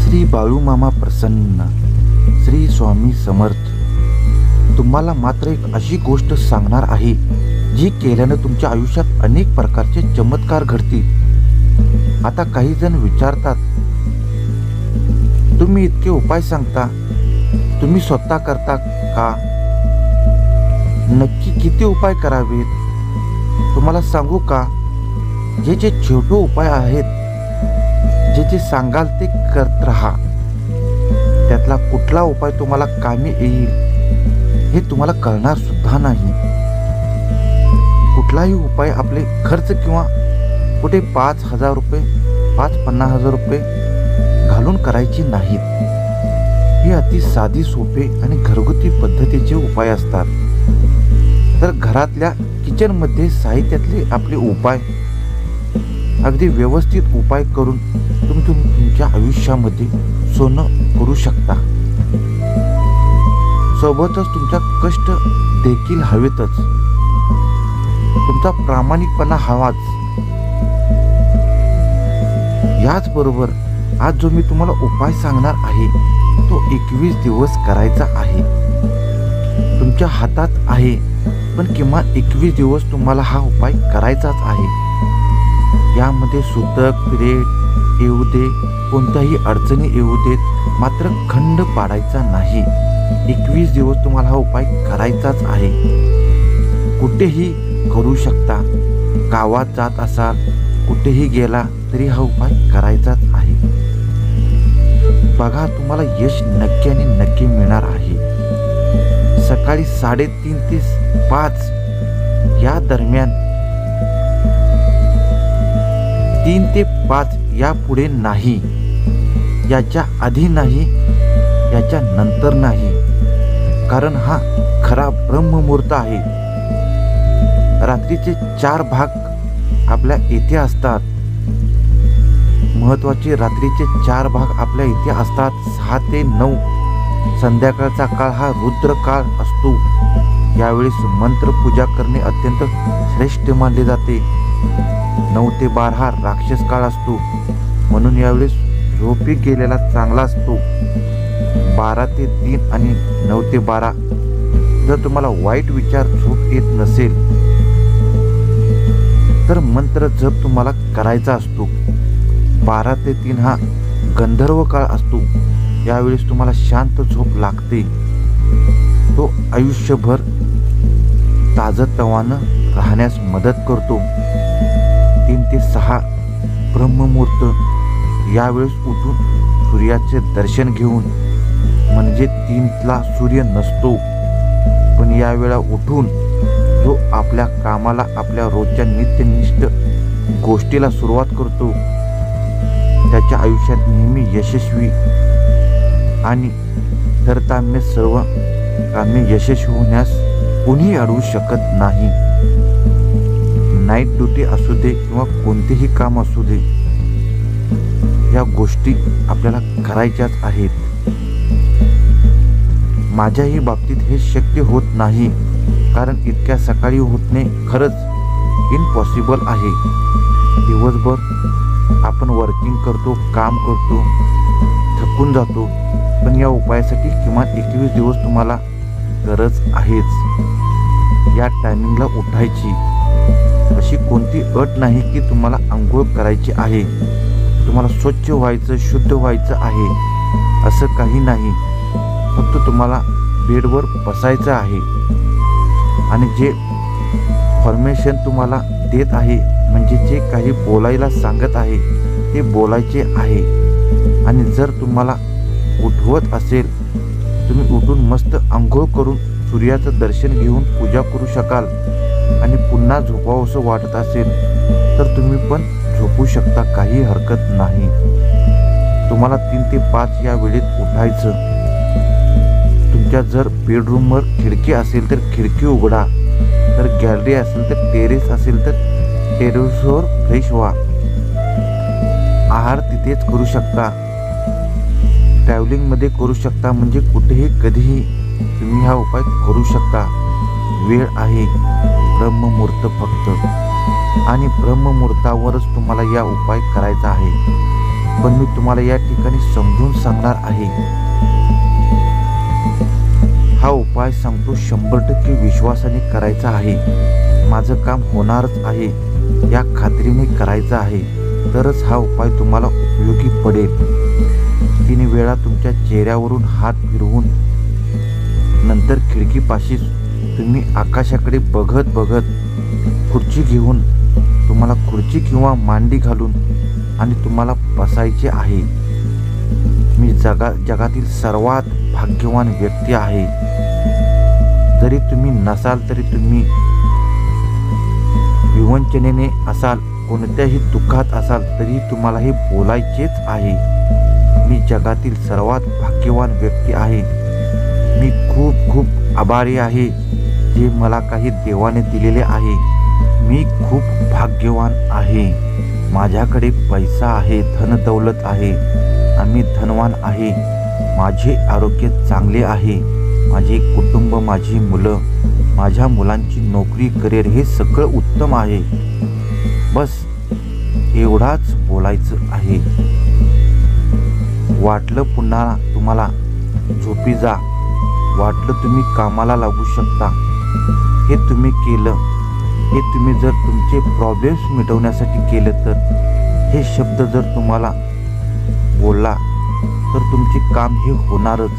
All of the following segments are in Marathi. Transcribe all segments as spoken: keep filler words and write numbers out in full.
श्री बाळूमामा प्रसन्न. श्री स्वामी समर्थ. तुम्हाला मात्र एक अशी गोष्ट सांगणार आहे जी केल्यानं तुमच्या आयुष्यात अनेक प्रकारचे चमत्कार घडतील. आता काही जण विचारतात, तुम्ही इतके उपाय सांगता, तुम्ही स्वतः करता का? नक्की किती उपाय करावेत? तुम्हाला सांगू का? जे जे छोटे उपाय आहेत, जे जे सांगाल ते करत राहा. त्यातला कुठला उपाय तुम्हाला कामी येईल हे तुम्हाला कळणार सुद्धा नाही. कुठलाही उपाय आपले खर्च किंवा कुठे पाच हजार रुपये पाच पन्नास हजार रुपये घालून करायचे नाहीत. हे अति साधी, सोपे आणि घरगुती पद्धतीचे उपाय असतात. तर घरातल्या किचनमध्ये साहित्यातले आपले उपाय अगदी व्यवस्थित उपाय करून तुम्ही तुमच्या आयुष्यामध्ये सोनं करू शकता. सोबतच तुमचा कष्ट देखील हवेतच, तुमचा प्रामाणिकपणा हवाच. याचबरोबर आज जो मी तुम्हाला उपाय सांगणार आहे तो एकवीस दिवस करायचा आहे. तुमच्या हातात आहे, पण किमान एकवीस दिवस तुम्हाला हा उपाय करायचाच आहे. यामध्ये सुतक, पिरेड येऊ दे, कोणत्याही अडचणी येऊ देत, मात्र खंड पाडायचा नाही. एकवीस दिवस तुम्हाला हा उपाय करायचाच आहे. कुठेही करू शकता. गावात जात असाल, कुठेही गेला तरी हा उपाय करायचाच आहे. बघा, तुम्हाला यश नक्की आणि नक्की मिळणार आहे. सकाळी साडेतीन ते पाच या दरम्यान, तीन ते पाच या पुढे नाही, याच्या आधी नाही, याच्या नंतर नाही, कारण हा खरा ब्रह्ममुहूर्त आहे. रात्रीचे चार भाग आपल्या इथे असतात. महत्वाचे रात्रीचे चार भाग आपल्या इथे असतात. सहा ते नऊ संध्याकाळचा काळ हा रुद्र काळ असतो. यावेळेस मंत्र पूजा करणे अत्यंत श्रेष्ठ मानले जाते. नऊ ते बारा हा राक्षस काळ असतो, म्हणून यावेळेस झोपी गेलेला चांगला असतो. बारा ते तीन आणि नऊ ते बारा जर तुम्हाला वाईट विचार, झोप येत नसेल तर मंत्र जप तुम्हाला करायचा असतो. बारा ते तीन हा गंधर्व काळ असतो. यावेळेस तुम्हाला शांत झोप लागते. तो आयुष्यभर ताजतवानं राहण्यास मदत करतो. तीन ते सहा ब्रह्ममुहूर्त. यावेळेस उठून सूर्याचे दर्शन घेऊन, म्हणजे तीनला सूर्य नसतो, पण यावेळा उठून जो आपल्या कामाला, आपल्या रोजच्या नित्यनिष्ठ गोष्टीला सुरुवात करतो, त्याच्या आयुष्यात नेहमी यशस्वी आणि तरताम्य सर्व कामे यशस्वी होण्यास कोणीही अडवू शकत नाही. नाईट ड्युटी असू दे किंवा कोणतेही काम असू दे, या गोष्टी आपल्याला करायच्याच आहेत. माझ्याही बाबतीत हे शक्य होत नाही, कारण इतक्या सकाळी होणे खरंच इम्पॉसिबल आहे. दिवसभर आपण वर्किंग करतो, काम करतो, थकून जातो, पण या उपायासाठी किमान एकवीस दिवस तुम्हाला गरज आहेच. या टायमिंगला उठायची. अशी कोणती अट नाही की तुम्हाला आंघोळ करायची आहे, तुम्हाला स्वच्छ व्हायचं, शुद्ध व्हायचं आहे, असं काही नाही. फक्त तुम्हाला बेडवर बसायचं आहे आणि जे फॉर्मेशन तुम्हाला देत आहे, म्हणजे जे काही बोलायला सांगत आहे ते बोलायचे आहे. आणि जर तुम्हाला उठवत असेल, तुम्ही उठून मस्त आंघोळ करून सूर्याचं दर्शन घेऊन पूजा करू शकाल आणि पुन्हा झोपावंसं वाटत असेल तर तुम्ही पण झोपू शकता, काही हरकत नाही. तुम्हाला तीन ते पाच या वेळेत उठायचं. तुमच्या जर बेडरूमवर खिडकी असेल तर खिडकी उघडा, तर गॅलरी असेल तर टेरेस असेल तर टेरेसवर फ्रेश व्हा. आहार तिथेच करू शकता, ट्रॅव्हलिंगमध्ये करू शकता, म्हणजे कुठेही कधीही तुम्ही हा उपाय करू शकता. वेळ आहे ब्रह्ममुहूर्त फक्त, आणि ब्रह्ममुहूर्तावरच तुम्हाला या उपाय करायचा आहे. पण मी तुम्हाला या ठिकाणी समजून सांगणार आहे. हा उपाय सांगतो शंभर टक्के विश्वासाने करायचा आहे. माझं काम होणारच आहे या खात्रीने करायचं आहे, तरच हा उपाय तुम्हाला उपयोगी पडेल. तीन वेळा तुमच्या चेहऱ्यावरून हात फिरवून नंतर खिडकीपाशी तुम्ही आकाशाकडे बघत बघत खुर्ची घेऊन तुम्हाला खुर्ची किंवा मांडी घालून आणि तुम्हाला बसायचे आहे. मी जगा जगातील सर्वात भाग्यवान व्यक्ती आहे. जरी तुम्ही नसाल तरी तुम्ही विवंचनेने असाल, कोणत्याही दुःखात असाल तरी तुम्हाला हे बोलायचेच आहे. मी जगातील सर्वात भाग्यवान व्यक्ती आहे. मी खूप खूप आभारी आहे जे मला काही देवाने दिलेले आहे. मी खूप भाग्यवान आहे. माझ्याकडे पैसा आहे, धन दौलत आहे, आम्ही धनवान आहे. माझे आरोग्य चांगले आहे. माझे कुटुंब, माझी मुलं, माझ्या मुलांची नोकरी, करिअर हे सगळं उत्तम आहे. बस एवढाच बोलायचं आहे. वाटलं पुन्हा तुम्हाला झोपी जा, वाटलं तुम्ही कामाला लागू शकता, हे तुम्ही केलं, हे तुम्ही जर तुमचे प्रॉब्लेम्स मिटवण्यासाठी केलं तर हे शब्द जर तुम्हाला बोलला तर तुमचे काम हे होणारच.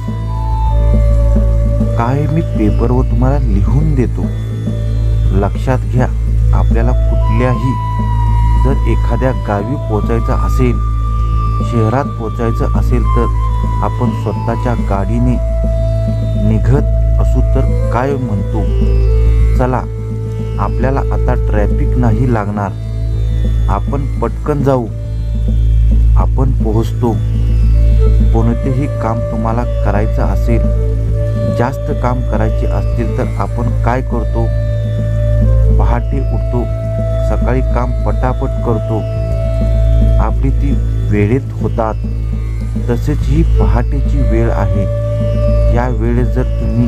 काय मी पेपरवर तुम्हाला लिहून देतो. लक्षात घ्या, आपल्याला कुठल्याही जर एखाद्या गावी पोचायचं असेल, शहरात पोचायचं असेल तर आपण स्वतःच्या गाडीने निघत असू तर काय म्हणतो, चला आपल्याला आता ट्रॅफिक नाही लागणार, आपण पटकन जाऊ, आपण पोहोचतो. कोणतेही काम तुम्हाला करायचं असेल, जास्त काम करायचे असतील तर आपण काय करतो, पहाटे उठतो, सकाळी काम पटापट करतो, आपली ती वेळेत होतात. तसेच ही पहाटेची वेळ आहे. या वेळेत जर तुम्ही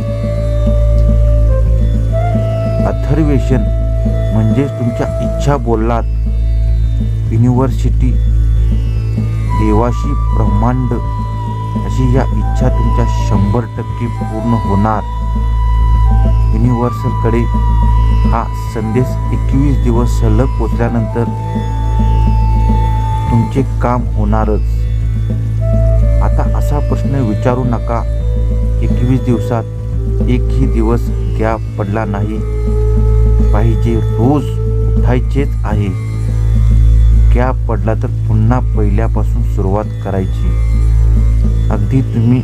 अथर्वेशन म्हणजे तुमच्या इच्छा बोललात, युनिव्हर्सिटी, देवाशी, ब्रह्मांड अशी या इच्छा तुमच्या शंभर टक्के पूर्ण होणार. युनिव्हर्सलकडे हा संदेश एकवीस दिवस सलग पोचल्यानंतर तुमचे काम होणारच. आता असा प्रश्न विचारू नका, एकवीस दिवसात एकही दिवस गॅप पडला नाही पाहिजे, रोज उठायचेच आहे. गॅप पडला तर पुन्हा पहिल्यापासून सुरुवात करायची. अगदी तुम्ही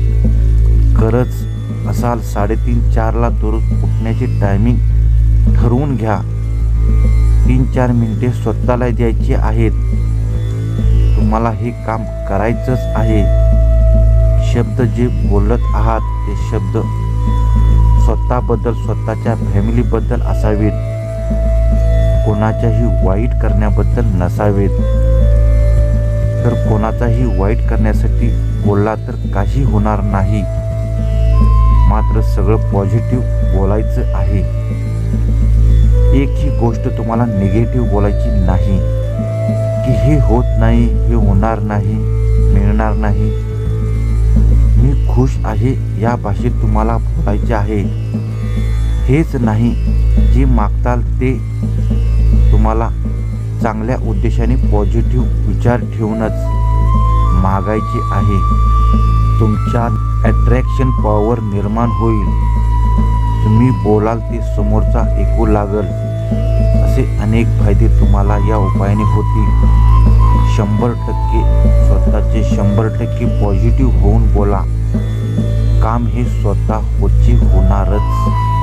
गरज असाल साडेतीन चारला दररोज उठण्याची टायमिंग ठरवून घ्या. तीन चार मिनिटे स्वतःला द्यायची आहेत. तुम्हाला हे काम करायचंच आहे. शब्द जे बोलत आहात ते शब्द स्वतःबद्दल, स्वतःच्या फॅमिलीबद्दल असावेत, कोणाच्याही वाईट करण्याबद्दल नसावेत. तर कोणाचाही वाईट करण्यासाठी बोलला तर काही होणार नाही. मात्र सगळं पॉझिटिव्ह बोलायचं आहे. एकही गोष्ट तुम्हाला निगेटिव्ह बोलायची नाही की हे होत नाही, हे होणार नाही, मिळणार नाही. मी खुश आहे या भाषेत तुम्हाला बोलायचे आहे. हेच नाही, जे मागताल ते तुम्हाला चांगल्या उद्देशाने पॉझिटिव्ह विचार ठेवूनच मागायचे आहे. तुमच्यात अट्रॅक्शन पॉवर निर्माण होईल. तुम्ही बोलाल ते समोरचा ऐकू लागल. असे अनेक फायदे तुम्हाला या उपायाने होतील. शंभर टक्के स्वतःचे शंभर टक्के पॉझिटिव्ह होऊन बोला. काम हे स्वतः होचे होणारच.